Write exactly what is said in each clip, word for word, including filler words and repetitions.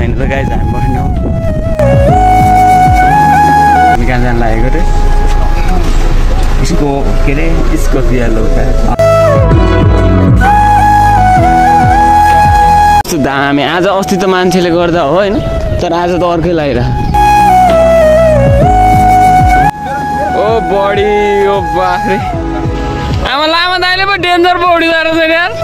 छैन त गाइज हामी बस्नु हामी कहाँ जान लागेको रे यसको के अरे यसको पियालो दामी आज अस्ति त मान्छेले गर्दा हो होइन तर आज त अर्कै लागिरह ओ बडी ओ बाख्रे आमा लामा दाइले पो डेन्जर बडी जाँदो छ यार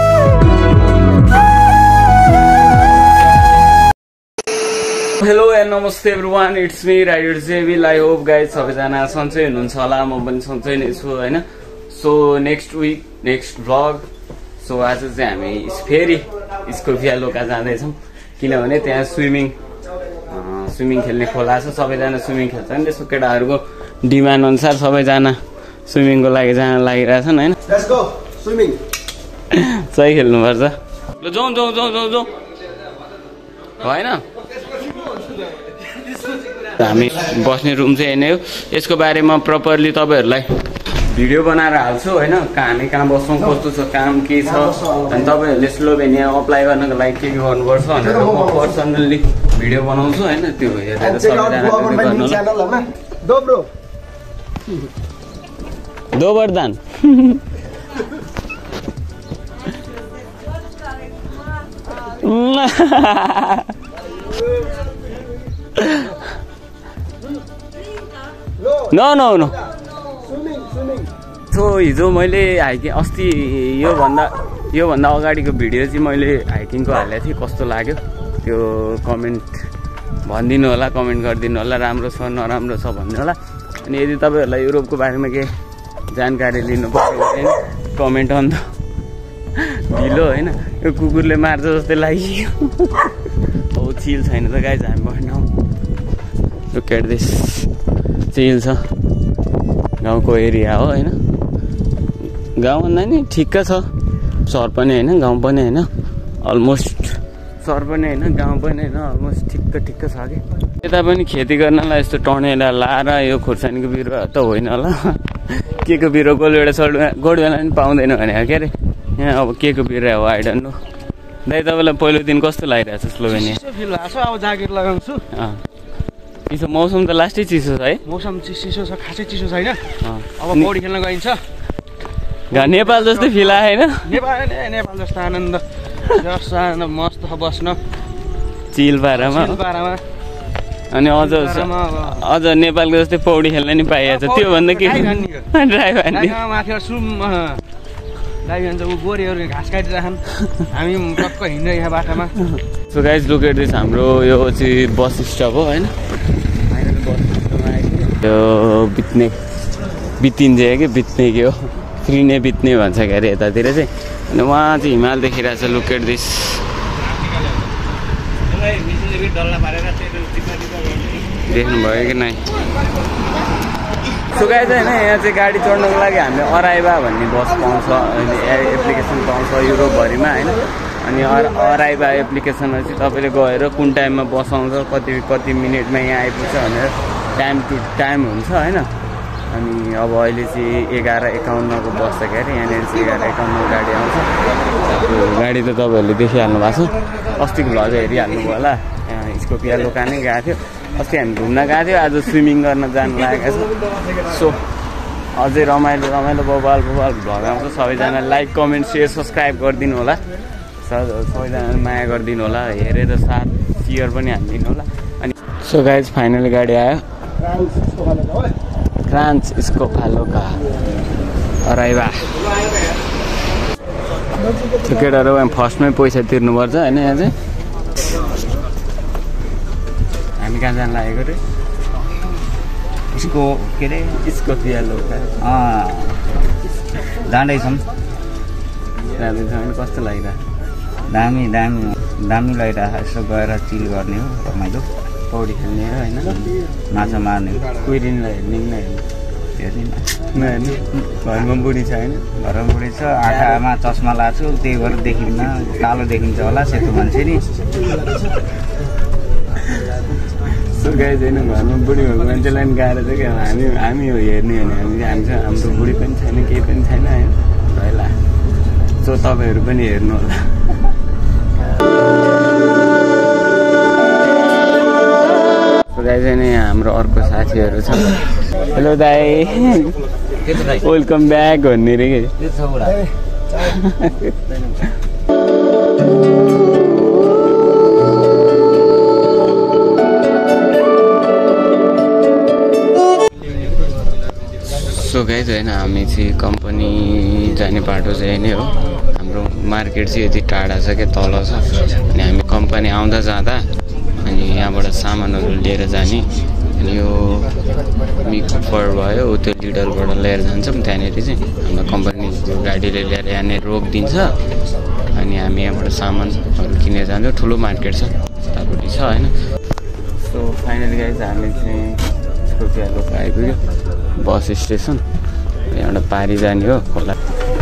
हेलो एन्ड नमस्ते एभ्रिवान इट्स मी राइडर जेबिल आई होप गाइज सबैजना सन्चै हुनुहुन्छ होला म पनि सन्चै नै छु होइन so next week next vlog so आज चाहिँ हामी फेरि स्कोपिया लोका जाँदैछौँ किनभने त्यहाँ स्विमिङ स्विमिङ खेल्ने खोला छ सबैजना स्विमिङ खेल्छ नि त्यसको केटाहरूको डिमान्ड अनुसार सबैजना स्विमिङको लागि जान लागिरहेछन् होइन सही खेल्नुपर्छ ल जाउँ जाउँ जाउँ जाउँ जाउँ होइन हामी बस्ने रुम चाहिँ हेर्ने हो यसको बारेमा प्रपरली तपाईँहरूलाई भिडियो बनाएर हाल्छु होइन हामी कहाँ बस्छौँ कस्तो छ काम के छ अनि तपाईँहरूले स्लोभेनिया अप्लाई गर्नको लागि के के गर्नुपर्छ भनेर म पर्सनल्ली भिडियो बनाउँछु होइन त्यो हेरेर सबैजना दोबरदान नो नो नो सो हिजो मैले हाइकिङ अस्ति योभन्दा योभन्दा अगाडिको भिडियो चाहिँ मैले हाइकिङको हालेको थिएँ कस्तो लाग्यो त्यो कमेन्ट भनिदिनु होला कमेन्ट गरिदिनु होला राम्रो छ नराम्रो छ भन्नु होला अनि यदि तपाईँहरूलाई युरोपको बारेमा केही जानकारी लिनुपर्छ भने कमेन्ट अन ढिलो होइन यो कुकुरले मार्छ जस्तै लाग्यो हो चिल छैन त गाइज हामी बस्नु यो केट्दैछ चिल छ गाउँको एरिया हो होइन गाउँ भन्दा नि ठिक्क छ सहर पनि होइन गाउँ पनि होइन अलमोस्ट सहर पनि होइन गाउँ पनि होइन अलमोस्ट ठिक्क ठिक्क छ कि यता पनि खेती गर्नलाई यस्तो टर्नेला लाएर यो खोर्सानीको बिरुवा त होइन होला के को बिरुवा गोलबेडा सल्डुवा गोडबेला पनि पाउँदैन भने के अरे यहाँ अब के को बिरुवा हो आई डोन्ट नो दाइ तपाईँलाई पहिलो दिन कस्तो लागिरहेको छ स्लोभेनिया फिल भएको छ अब ज्याकेट लगाउँछु चिसो मौसम त लास्टै चिसो छ है मौसम चिसो छ खासै चिसो छैन अब पौडी खेल्न गइन्छ नेपाल जस्तै फिल आएन नेपाल नेपाल जस्तो आनन्द जस्तो आनन्द मस्त बस्न चिल पारामा पारामा अनि अझ अझ नेपालको जस्तै पौडी खेल्न नि पाइएको छ त्योभन्दा के ड्राइभ माथि सुम ड्राइभ हान्छ ऊ गोरेहरू घाँस काटिरहन् हामी टक्क हिँडिरहेको बाटोमा so guys look at this हाम्रो यो चाहिँ बस स्टप हो होइन यो बित्ने बितिन्छ कि बित्ने के हो फ्री नै बित्ने भन्छ के अरे यतातिर चाहिँ अनि उहाँ चाहिँ हिमाल देखिरहेको छ लुक एट दिस देख्नुभयो कि नै सो गाइज होइन यहाँ चाहिँ गाडी चढ्नको लागि हामीले अराइभा भन्ने बस पाउँछ एप्लिकेसन पाउँछ युरोपभरिमा होइन अनि अराइभा एप्लिकेसनमा चाहिँ तपाईँले गएर कुन टाइममा बस आउँछ कति कति मिनटमा यहाँ आइपुग्छ भनेर टाइम टु टाइम हुन्छ होइन अनि अब अहिले चाहिँ एघार एकाउन्नको बस छ क्या अरे यहाँनिर चाहिँ एघार एकाउन्नको गाडी आउँछ गाडी त तपाईँहरूले देखिहाल्नु भएको छ अस्तिको भ्लग हेरिहाल्नुभयो होला स्कोपिया लोका नै गएको थियो अस्ति हामी घुम्न गएको थियो आज स्विमिङ गर्न जानु लागेको छ सो अझै रमाइलो रमाइलो बबाल बबाल भ्लग आउँछ सबैजना लाइक कमेन्ट सेयर सब्सक्राइब गरिदिनु होला सबैजनाले माया गरिदिनु होला हेरेर साथ सेयर पनि हालिदिनु होला अनि सो गाइज फाइनली गाडी आयो फ्रान्स स्कोपिया लोका अराइभा त्यो केटाहरू फर्स्टमै पैसा तिर्नुपर्छ होइन यहाँ चाहिँ हामी कहाँ जान लागेको रे यसको के अरे स्कोपिया लोका जाँदैछौँ जाँदैछौँ होइन कस्तो लागिरहेको दामी दामी दामी लागिरहेको यसो गएर चिल गर्ने हो रमाइलो पौडी खेल्ने हो होइन माछा मार्ने कुहिरिनलाई हेर्ने कि हेर्दिनँ नहेर्ने घरमा बुढी छ होइन घरमा बुढी छ आँखामा चस्मा लाएको छु त्यही भएर देखिन्न कालो देखिन्छ होला सेतो मान्छे नि सो गाइज होइन घरमा बुढी भएको मान्छेलाई पनि गाह्रो छ क्या हामी हामी हो हेर्ने हो भने हामी हामी चाहिँ हाम्रो बुढी पनि छैन केही पनि छैन होइन पहिला सो तपाईँहरू पनि हेर्नु होला गाइज होइन यहाँ हाम्रो अर्को साथीहरू छ। हेलो दाई, वेलकम ब्याक भन्ने रे कि सो गाइज होइन हामी चाहिँ कम्पनी जाने बाटो चाहिँ नै हो। हाम्रो मार्केट चाहिँ यति टाढा छ क्या, तल छ। अनि हामी कम्पनी आउँदा जाँदा अनि यहाँबाट सामानहरू लिएर जाने। अनि यो मिकफर भयो त्यो लिडलबाट लिएर जान्छौँ। त्यहाँनिर चाहिँ हाम्रो कम्पनीको गाडीले ल्याएर यहाँनिर रोकिदिन्छ। अनि हामी यहाँबाट सामानहरू किनेर जान्छौँ। ठुलो मार्केट छ, उतापट्टि छ होइन। सो फाइनली गाइज हामी चाहिँ छोपिया लोक आइपुग्यो बस स्टेसन। यहाँबाट पारी जाने हो खोला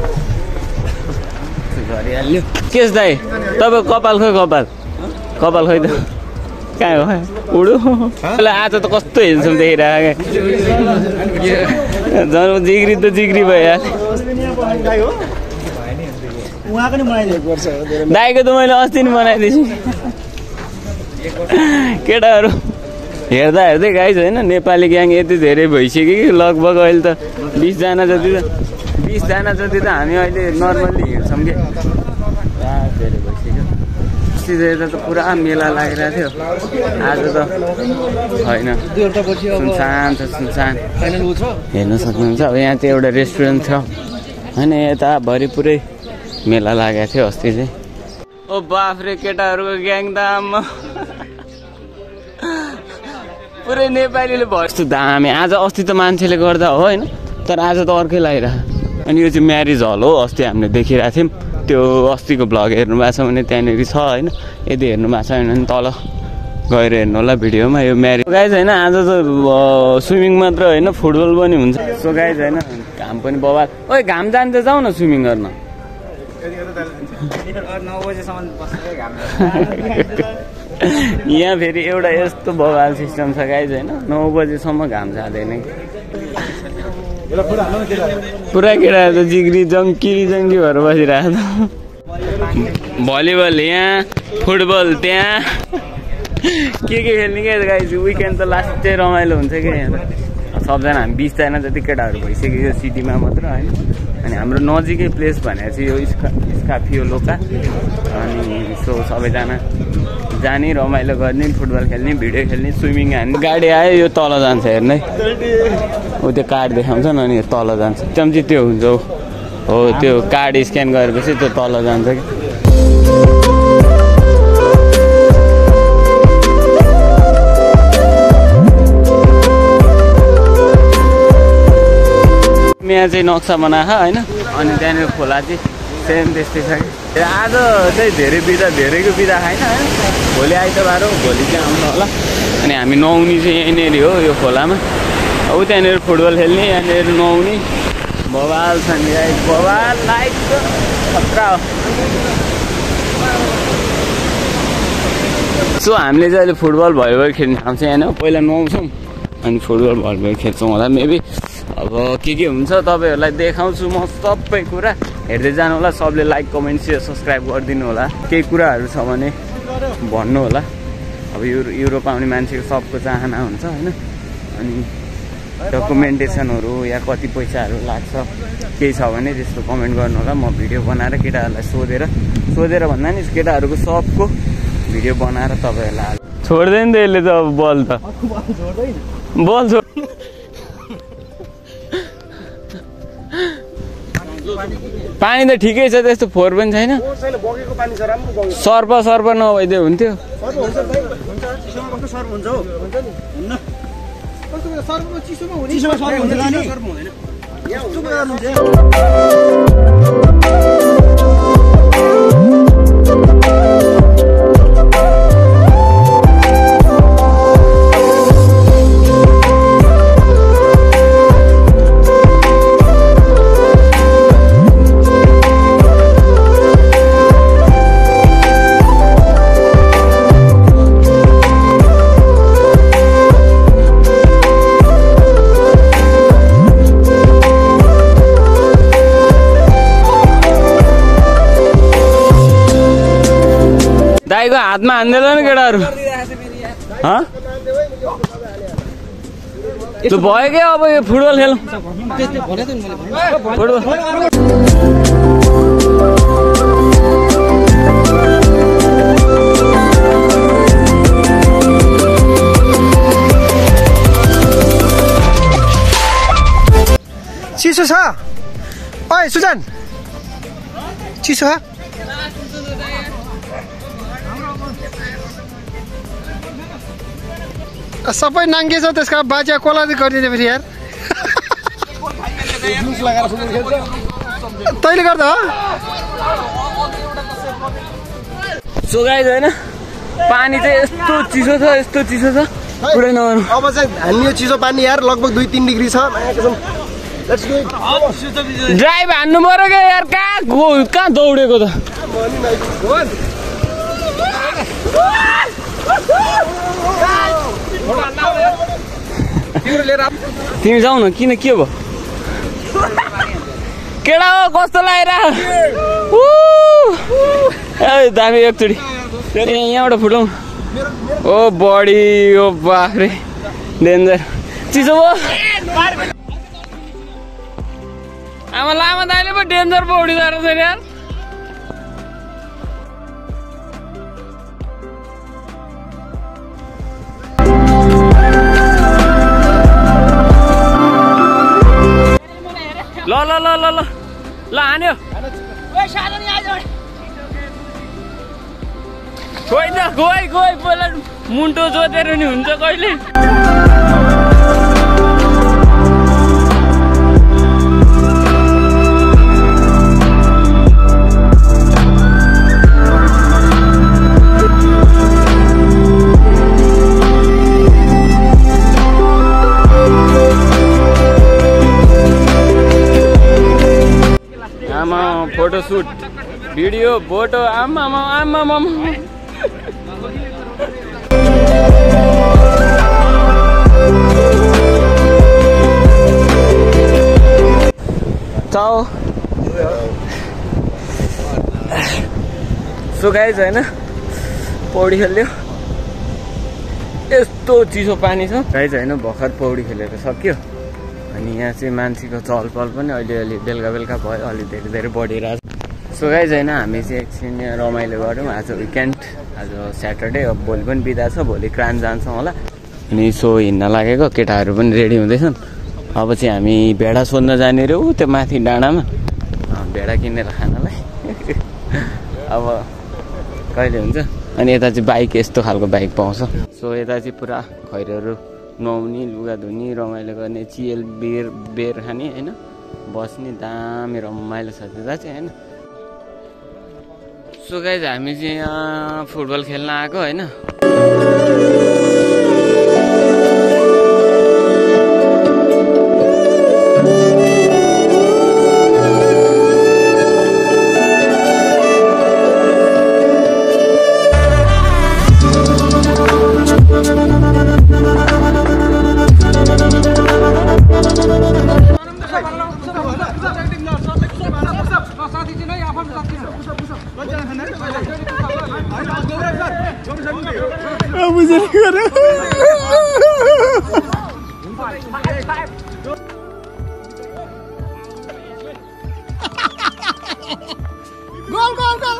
गरिहाल्यो। के छ दाइ तपाईँ कपाल खोइ कपाल कपाल खोइ त कहाँ हो उडु आज त कस्तो हेर्छौँ देखिरहेको क्या। झन् जिग्री त जिग्री भइहाल्यो। दाइको त मैले अस्ति नै बनाइदिएछु। केटाहरू हेर्दा हेर्दै गाइज होइन नेपाली ग्याङ यति धेरै भइसक्यो कि लगभग अहिले त बिसजना जति त बिसजना जति त हामी अहिले नर्मल्ली हिँड्छौँ कि धेरै भइसक्यो। अस्ति त पुरा मेला लागिरहेको थियो, आज त होइन सुनसान छ सुनसान। हेर्न सक्नुहुन्छ। अब यहाँ चाहिँ एउटा रेस्टुरेन्ट छ होइन, यताभरि पुरै मेला लागेको थियो अस्ति चाहिँ। ओ बाफ्रे केटाहरूको ग्याङ त आम्मा पुरै नेपालीले भर्छु दामी। आज अस्ति त मान्छेले गर्दा हो होइन, तर आज त अर्कै लागिरहेको। अनि यो चाहिँ म्यारिज हल हो। अस्ति हामीले देखिरहेको थियौँ त्यो अस्तिको भ्लग हेर्नु भएको छ भने त्यहाँनिर छ होइन। यदि हेर्नु भएको छैन भने तल गएर हेर्नु होला भिडियोमा। यो म्यारिज गाइज होइन आज त स्विमिङ मात्र होइन फुटबल पनि हुन्छ। सो गाइज होइन घाम पनि बवाल। ओइ घाम जान्छ जाउँ न स्विमिङ गर्न। यहाँ फेरि एउटा यस्तो बवाल सिस्टम छ गाइज होइन, नौ बजीसम्म घाम जाँदैन कि पुरा केटाहरू त जिग्री जङ्की जङ्की भएर बसिरहेको छ। भलिबल यहाँ, फुटबल त्यहाँ, के के खेल्ने क्या गाइज। विकेन्ड त लास्ट चाहिँ रमाइलो हुन्छ क्या यहाँ त। सबजना हामी बिसजना जति केटाहरू भइसक्यो यो सिटीमा मात्र होइन। अनि हाम्रो नजिकै प्लेस भनेर चाहिँ यो स्का स्काफियो लोका। अनि सो सबैजना जाने रमाइलो गर्ने, फुटबल खेल्ने, भिडियो खेल्ने, स्विमिङ हान्ने। गाडी आयो यो तल जान्छ हेर्नै, ऊ त्यो कार्ड देखाउँछ न अनि तल जान्छ। एकदम चाहिँ त्यो हुन्छ हो, त्यो कार्ड स्क्यान गरेपछि त्यो तल जान्छ कि। यहाँ चाहिँ नक्सा बनाएको होइन। अनि त्यहाँनिर खोला चाहिँ सेम त्यस्तै छ कि। आज चाहिँ धेरै बिदा धेरैको बिदा खाएन होइन। भोलि आइतबार हो, भोलि चाहिँ आउनु होला। अनि हामी नुहाउने चाहिँ यहीँनिर हो यो खोलामा। अब त्यहाँनिर फुटबल खेल्ने, यहाँनिर नुहाउने बवाल छ नि गाइस, बवाल लाइक खतरा हो। सो हामीले चाहिँ अहिले फुटबल भलिबल खेल्ने ठाउँ चाहिँ यहाँ पहिला नुहाउँछौँ अनि फुटबल भलिबल खेल्छौँ होला मेबी। अब के के हुन्छ तपाईँहरूलाई देखाउँछु म सबै कुरा। हेर्दै जानु होला, सबले लाइक कमेन्ट सेयर सब्सक्राइब गरिदिनु होला। केही कुराहरू छ भने भन्नु होला। अब यु युरोप आउने मान्छेको सबको चाहना हुन्छ होइन। अनि डकुमेन्टेसनहरू या कति पैसाहरू लाग्छ केही छ भने त्यस्तो कमेन्ट गर्नु होला। म भिडियो बनाएर केटाहरूलाई सोधेर सोधेर भन्दा नि केटाहरूको सबको भिडियो बनाएर तपाईँहरूलाई छोड्दैन त यसले त। अब बल त बल छोड पानी त ठिकै छ, त्यस्तो फोहोर पनि छैन। सर्प सर्प नभइदियो हुन्थ्यो। दाइको हातमा हान्दैन नि केटाहरू। त्यो भयो क्या अब यो फुटबल खेलौँ फुटबल चिसो छ ओइ सुजन चिसो छ सबै नाङ्गे छ त्यसका बाजा कोला गरिदिने फेरि यार तैँले गर्दा हो सो गाइज होइन पानी चाहिँ यस्तो चिसो छ यस्तो चिसो छ पुरै नगर्नु अब चाहिँ हान्ने यो चिसो पानी यार लगभग दुई तिन डिग्री छ ड्राइभ हान्नु पर्यो क्या यार कहाँ गो कहाँ दौडेको त तिमी जाऊ न किन के भयो केटा हो कस्तो लागेर ए दामी एकचोटि यहाँबाट फुटौँ ओ बडी ओ बाख्रे डेन्जर चिसो भयो आमा लामा दाइले पो डेन्जर पो उडिँदो रहेछ यार ल ल ल ल ल ल हान्यो खोइ त गइ गइ पहिला मुन्टो जोतेर नि हुन्छ कहिले आमा फोटो सुट भिडियो फोटो आमा आमा आमा चाओ सो गाइज होइन पौडी खेल्यो यस्तो चिसो पानी छ गाइज होइन भर्खर पौडी खेलेर सक्यो अनि यहाँ चाहिँ मान्छेको चहल पहल पनि अहिले अलि बेलुका बेलुका भयो अलि धेरै धेरै बढिरहेको छ सो गाइज होइन हामी चाहिँ एकछिन यहाँ रमाइलो गऱ्यौँ आज विकेन्ड आज स्याटरडे अब भोलि पनि बिदा छ भोलि क्रान जान्छौँ होला अनि सो हिँड्न लागेको केटाहरू पनि रेडी हुँदैछन् अब चाहिँ हामी भेडा सोध्न जाने रे ऊ त्यो माथि डाँडामा भेडा किनेर खानलाई अब कहिले हुन्छ अनि यता चाहिँ बाइक यस्तो खालको बाइक पाउँछ सो यता चाहिँ पुरा खैरहरू नुहाउने लुगा धुने रमाइलो गर्ने चियल बेर बेर खाने होइन बस्ने दामी रमाइलो छ त्यता चाहिँ होइन सो गाइज हामी चाहिँ यहाँ फुटबल खेल्न आएको होइन goal goal goal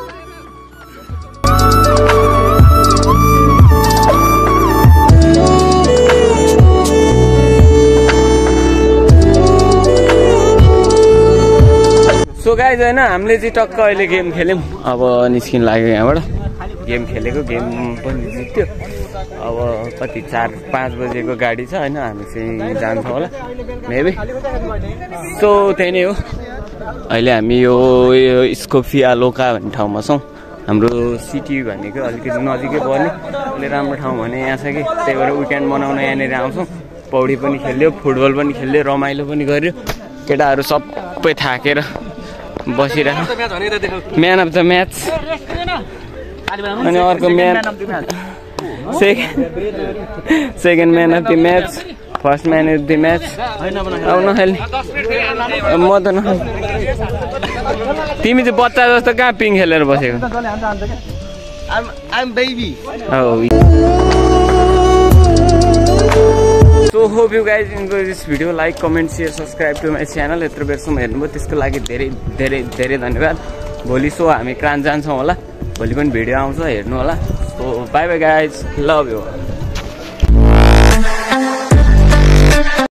so guys होइन हामीले चाहिँ टक्क अहिले गेम खेल्यौँ अब निस्किन लाग्यो यहाँबाट गेम खेलेको गेम पनि जित्यो अब कति चार पाँच बजेको गाडी छ होइन हामी चाहिँ जान्छौँ होला मेबी सो त्यही नै हो अहिले हामी यो स्कोफिया लोका भन्ने ठाउँमा छौँ हाम्रो सिटी भनेको अलिकति नजिकै पर्ने अहिले राम्रो ठाउँ भने यहाँ छ कि त्यही भएर विकेन्ड मनाउन यहाँनिर आउँछौँ पौडी पनि खेल्यो फुटबल पनि खेल्यो रमाइलो पनि गर्यो केटाहरू सबै थाकेर बसिरहेको म्यान अफ द म्याच अनि अर्को man second second man of the match first man of the match अब नखेल्ने म त नखेल्ने तिमी चाहिँ बच्चा जस्तो कहाँ पिङ खेलेर बसेको so hope you guys enjoy this video like comment share subscribe to my channel यत्रो बेरसम्म हेर्नुभयो त्यसको लागि धेरै धेरै धेरै धन्यवाद भोलि सो हामी क्रान्च जान्छौँ होला भोलि पनि भिडियो आउँछ हेर्नु होला so bye bye guys love you